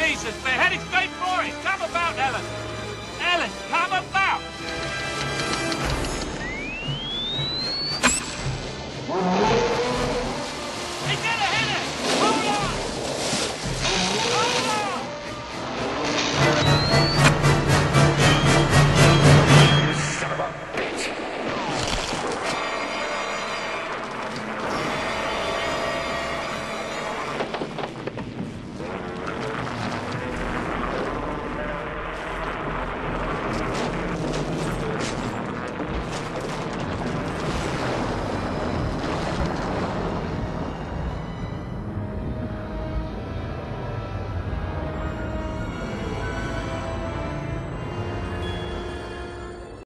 Jesus, they're heading straight for it! Come about, Ellen! Ellen, come about!